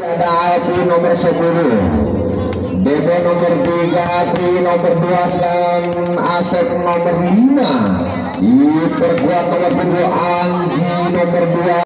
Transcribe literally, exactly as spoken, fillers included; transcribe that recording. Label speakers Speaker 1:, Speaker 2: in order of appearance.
Speaker 1: ada Alfi nomor sepuluh, Debo nomor tiga, Tri nomor dua, dan Asep nomor lima. Diperkuat nomor tujuh, Anggi nomor dua.